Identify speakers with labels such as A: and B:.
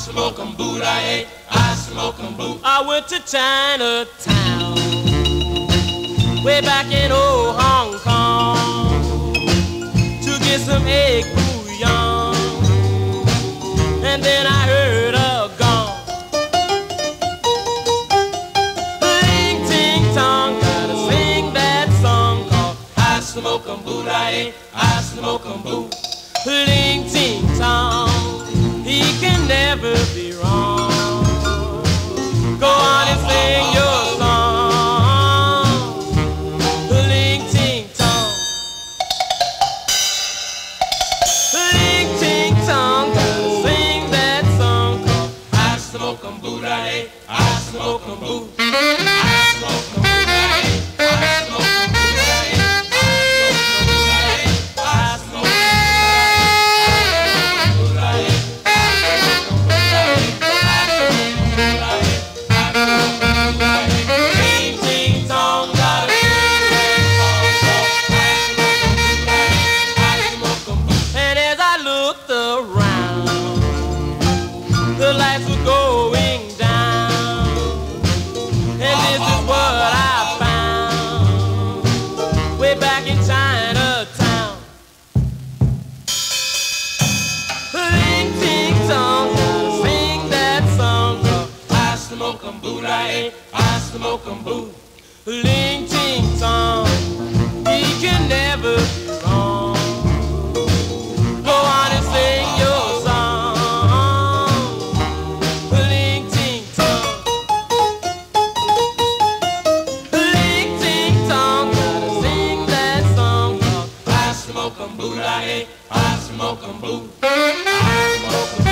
A: smoke 'em boot, I ate, I smoke 'em boot.
B: I went to Chinatown, way back in old Hong Kong, to get some egg bouillon, and then I heard a gong. Ling ting tong, gotta sing that song called
A: I smoke 'em boot, I ate, I smoke 'em boot.
B: Ling ting tong, he can never be wrong. Go on and sing your song, ling ting tong, ling ting tong, gotta sing that song called
A: I smoke 'em boot, I ate, I smoke 'em boot. I smoke 'em boot, I ate, I smoke 'em boot, I ate, I smoke 'em boot, I ate, I smoke 'em boot, I ate, I smoke 'em boot, I ate.
B: ling ting tong, gotta sing that song called. And as I looked around, the lights were going down, and this is what I found way back in Chinatown. Ling ting tong, gotta sing that song called
A: I smoke 'em boot, I ate, I smoke 'em boot.
B: ling ting tong. He can never be wrong. Go on and sing your song, ling ting tong, ling ting tong. Gotta sing that song called
A: I smoke 'em boot, I ate, I smoke 'em boot. I smoke 'em